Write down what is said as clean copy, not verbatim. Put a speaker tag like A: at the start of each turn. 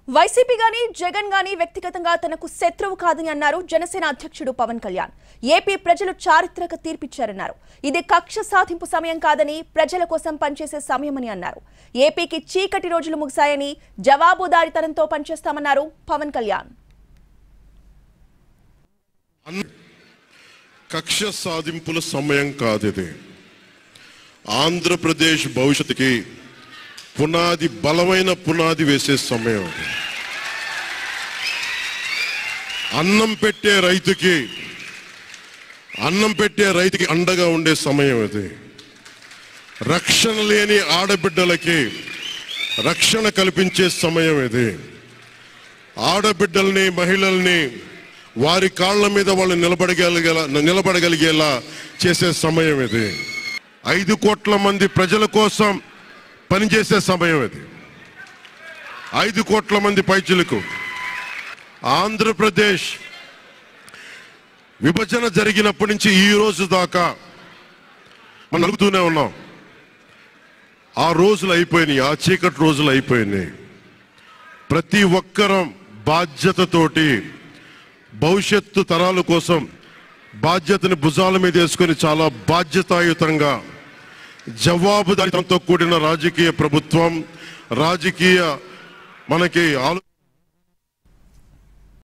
A: YCP గాని జగన్ గాని వ్యక్తిగతంగా తనకు శత్రువు కాదని అన్నారు జనసేన అధ్యక్షుడు పవన్ కళ్యాణ్. ఏపీ ప్రజలు చారిత్రక తీర్పిచ్చారన్నారు. ఇది కక్ష సాధింపు సమయం కాదని, ప్రజల కోసం పనిచేసే సమయమని అన్నారు. ఏపీకి చీకటి రోజులు ముగిశాయని, జవాబుదారీతనంతో పనిచేస్తామన్నారు పవన్ కళ్యాణ్.
B: కక్ష సాధింపుల సమయం కాదిది. ఆంధ్రప్రదేశ్ భవిష్యత్తుకి పునాది, బలమైన పునాది వేసే సమయం. అన్నం పెట్టే రైతుకి అండగా ఉండే సమయం ఇది. రక్షణ లేని ఆడబిడ్డలకి రక్షణ కల్పించే సమయం ఇది. ఆడబిడ్డల్ని, మహిళల్ని వారి కాళ్ళ మీద వాళ్ళు నిలబడగలిగేలా చేసే సమయం ఇది. 5 కోట్ల మంది ప్రజల కోసం పనిచేసే సమయం ఇది. 5 కోట్ల మంది పైచిలకు. ఆంధ్రప్రదేశ్ విభజన జరిగినప్పటి నుంచి ఈ రోజు దాకా మనం నలుగుతూనే ఉన్నాం. ఆ రోజులు అయిపోయినాయి, ఆ చీకటి రోజులు అయిపోయినాయి. ప్రతి ఒక్కరం బాధ్యతతోటి భవిష్యత్తు తరాల కోసం బాధ్యతని భుజాల మీద వేసుకొని చాలా బాధ్యతాయుతంగా, జవాబుదారీతనంతో కూడిన రాజకీయ ప్రభుత్వం, రాజకీయ మనకి